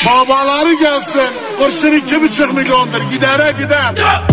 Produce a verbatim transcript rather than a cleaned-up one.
Babaları gelsin. Kurşun iki buçuk milyondur. Gidere gider.